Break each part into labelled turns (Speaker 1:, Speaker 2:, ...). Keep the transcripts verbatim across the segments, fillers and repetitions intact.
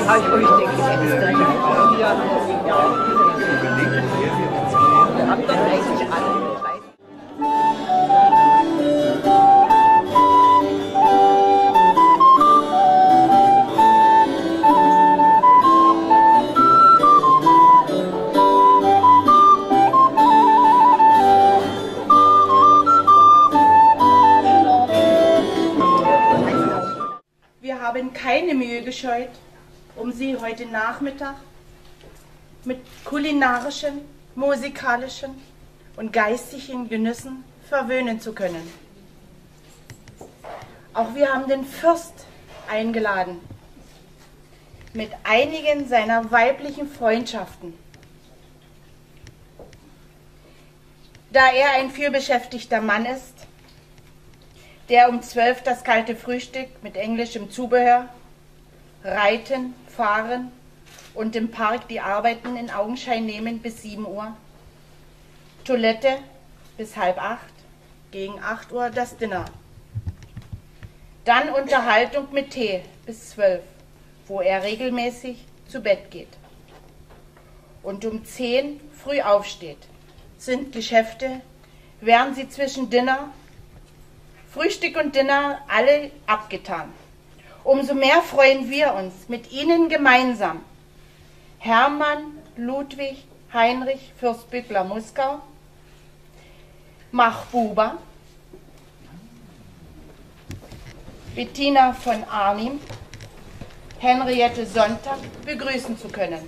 Speaker 1: Wir haben keine Mühe gescheut, um Sie heute Nachmittag mit kulinarischen, musikalischen und geistigen Genüssen verwöhnen zu können. Auch wir haben den Fürst eingeladen, mit einigen seiner weiblichen Freundschaften. Da er ein vielbeschäftigter Mann ist, der um zwölf das kalte Frühstück mit englischem Zubehör, Reiten, Fahren und im Park die Arbeiten in Augenschein nehmen bis sieben Uhr, Toilette bis halb acht, gegen acht Uhr das Dinner. Dann Unterhaltung mit Tee bis zwölf, wo er regelmäßig zu Bett geht. Und um zehn früh aufsteht, sind Geschäfte, während sie zwischen Dinner, Frühstück und Dinner alle abgetan. Umso mehr freuen wir uns mit Ihnen gemeinsam, Hermann Ludwig Heinrich Fürstbüttler-Muskau, Mahbuba, Bettina von Arnim, Henriette Sonntag begrüßen zu können.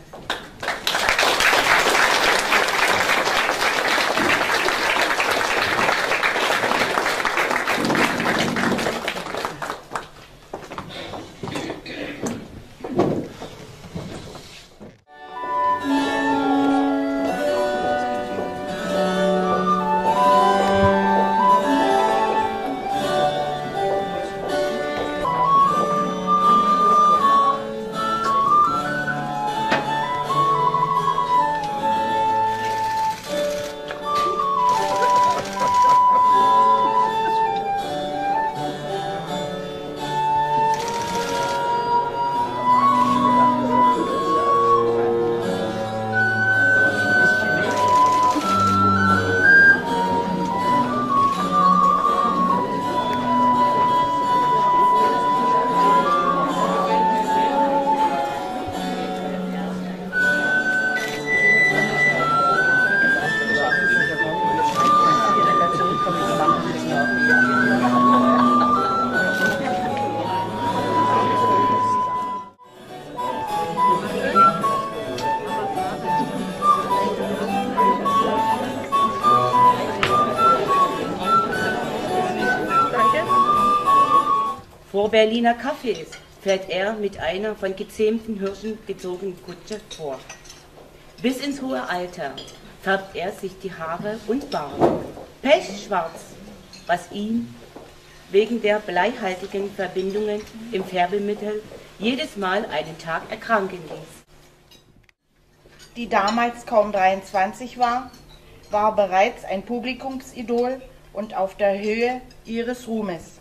Speaker 2: Vor Berliner Cafés fährt er mit einer von gezähmten Hirschen gezogenen Kutsche vor. Bis ins hohe Alter färbt er sich die Haare und Bart pechschwarz, was ihn wegen der bleihaltigen Verbindungen im Färbemittel jedes Mal einen Tag erkranken ließ.
Speaker 1: Die damals kaum dreiundzwanzig war, war bereits ein Publikumsidol und auf der Höhe ihres Ruhmes.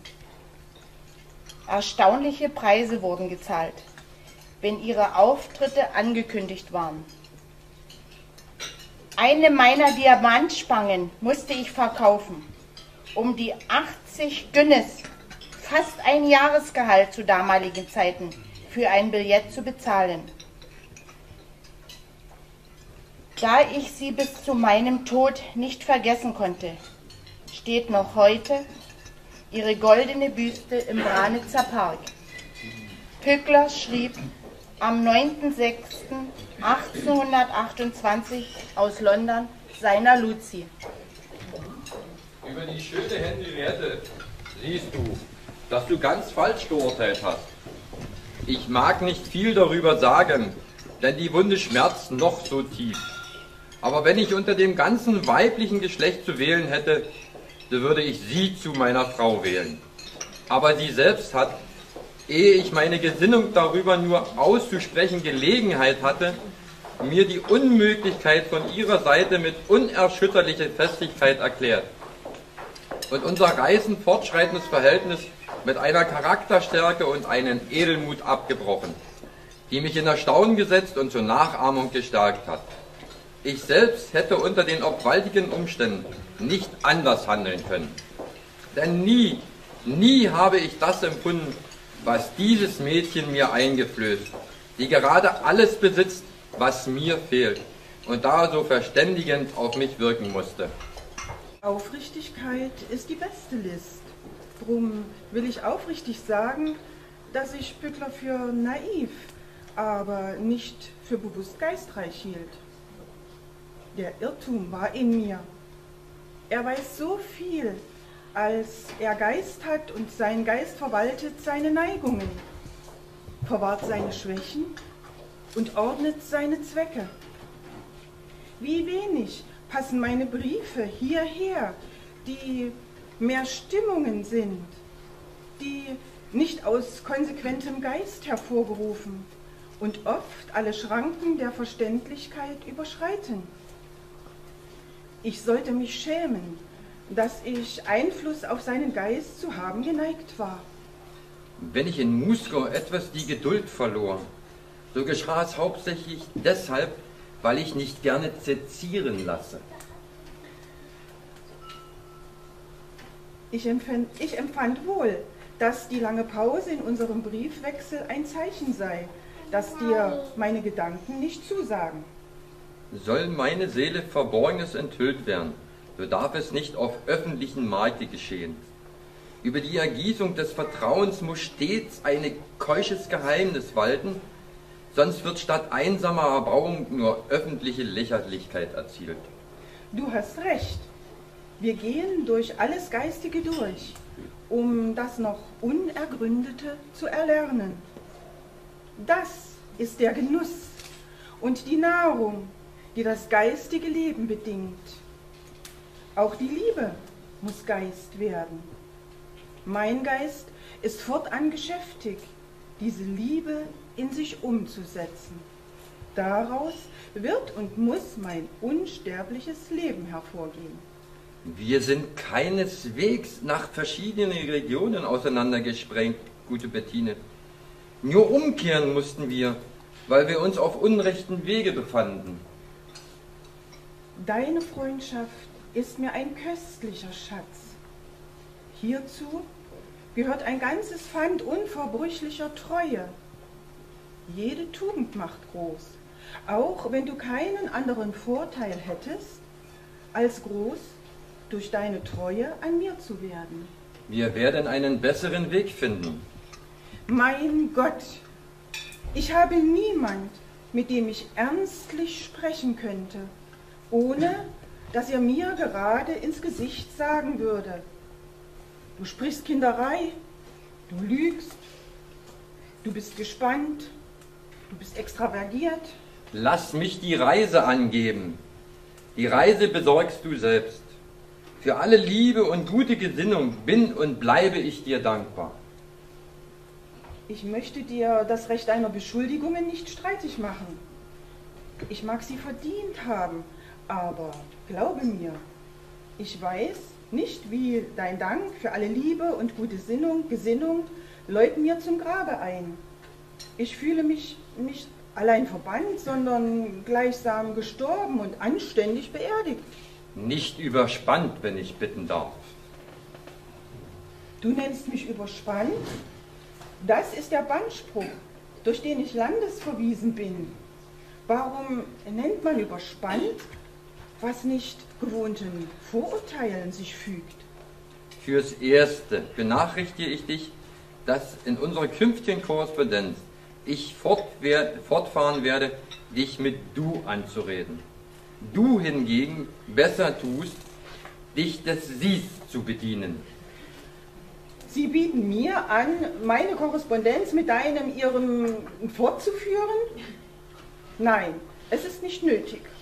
Speaker 1: Erstaunliche Preise wurden gezahlt, wenn ihre Auftritte angekündigt waren. Eine meiner Diamantspangen musste ich verkaufen, um die achtzig Günnes, fast ein Jahresgehalt zu damaligen Zeiten, für ein Billett zu bezahlen. Da ich sie bis zu meinem Tod nicht vergessen konnte, steht noch heute ihre goldene Büste im Branitzer Park. Pückler schrieb am neunten sechsten achtzehnhundertachtundzwanzig aus London seiner Luzi.
Speaker 3: Über die schöne Henriette siehst du, dass du ganz falsch geurteilt hast. Ich mag nicht viel darüber sagen, denn die Wunde schmerzt noch so tief. Aber wenn ich unter dem ganzen weiblichen Geschlecht zu wählen hätte, so würde ich sie zu meiner Frau wählen. Aber sie selbst hat, ehe ich meine Gesinnung darüber nur auszusprechen Gelegenheit hatte, mir die Unmöglichkeit von ihrer Seite mit unerschütterlicher Festigkeit erklärt und unser reißend fortschreitendes Verhältnis mit einer Charakterstärke und einem Edelmut abgebrochen, die mich in Erstaunen gesetzt und zur Nachahmung gestärkt hat. Ich selbst hätte unter den obwaltigen Umständen nicht anders handeln können. Denn nie, nie habe ich das empfunden, was dieses Mädchen mir eingeflößt, die gerade alles besitzt, was mir fehlt und da so verständigend auf mich wirken musste.
Speaker 4: Aufrichtigkeit ist die beste List. Drum will ich aufrichtig sagen, dass ich Büttler für naiv, aber nicht für bewusst geistreich hielt. Der Irrtum war in mir. Er weiß so viel, als er Geist hat und sein Geist verwaltet seine Neigungen, verwahrt seine Schwächen und ordnet seine Zwecke. Wie wenig passen meine Briefe hierher, die mehr Stimmungen sind, die nicht aus konsequentem Geist hervorgerufen und oft alle Schranken der Verständlichkeit überschreiten. Ich sollte mich schämen, dass ich Einfluss auf seinen Geist zu haben geneigt war.
Speaker 3: Wenn ich in Muskau etwas die Geduld verlor, so geschah es hauptsächlich deshalb, weil ich nicht gerne sezieren lasse.
Speaker 4: Ich empfand, ich empfand wohl, dass die lange Pause in unserem Briefwechsel ein Zeichen sei, dass dir meine Gedanken nicht zusagen.
Speaker 3: Soll meine Seele Verborgenes enthüllt werden, so darf es nicht auf öffentlichen Markte geschehen. Über die Ergießung des Vertrauens muss stets ein keusches Geheimnis walten, sonst wird statt einsamer Erbauung nur öffentliche Lächerlichkeit erzielt.
Speaker 4: Du hast recht. Wir gehen durch alles Geistige durch, um das noch Unergründete zu erlernen. Das ist der Genuss und die Nahrung, die das geistige Leben bedingt. Auch die Liebe muss Geist werden. Mein Geist ist fortan geschäftig, diese Liebe in sich umzusetzen. Daraus wird und muss mein unsterbliches Leben hervorgehen.
Speaker 3: Wir sind keineswegs nach verschiedenen Regionen auseinandergesprengt, gute Bettine. Nur umkehren mussten wir, weil wir uns auf unrechten Wege befanden.
Speaker 4: Deine Freundschaft ist mir ein köstlicher Schatz. Hierzu gehört ein ganzes Pfand unverbrüchlicher Treue. Jede Tugend macht groß, auch wenn du keinen anderen Vorteil hättest, als groß durch deine Treue an mir zu werden.
Speaker 3: Wir werden einen besseren Weg finden.
Speaker 4: Mein Gott, ich habe niemand, mit dem ich ernstlich sprechen könnte, ohne dass er mir gerade ins Gesicht sagen würde: Du sprichst Kinderei, du lügst, du bist gespannt, du bist extravergiert.
Speaker 3: Lass mich die Reise angeben. Die Reise besorgst du selbst. Für alle Liebe und gute Gesinnung bin und bleibe ich dir dankbar.
Speaker 4: Ich möchte dir das Recht deiner Beschuldigungen nicht streitig machen. Ich mag sie verdient haben, aber glaube mir, ich weiß nicht, wie dein Dank für alle Liebe und gute Sinnung, Gesinnung läuten mir zum Grabe ein. Ich fühle mich nicht allein verbannt, sondern gleichsam gestorben und anständig beerdigt.
Speaker 3: Nicht überspannt, wenn ich bitten darf.
Speaker 4: Du nennst mich überspannt? Das ist der Bannspruch, durch den ich landesverwiesen bin. Warum nennt man überspannt, was nicht gewohnten Vorurteilen sich fügt?
Speaker 3: Fürs Erste benachrichtige ich dich, dass in unserer künftigen Korrespondenz ich fortwer- fortfahren werde, dich mit Du anzureden. Du hingegen besser tust, dich des Sies zu bedienen.
Speaker 4: Sie bieten mir an, meine Korrespondenz mit deinem Ihrem fortzuführen? Nein, es ist nicht nötig.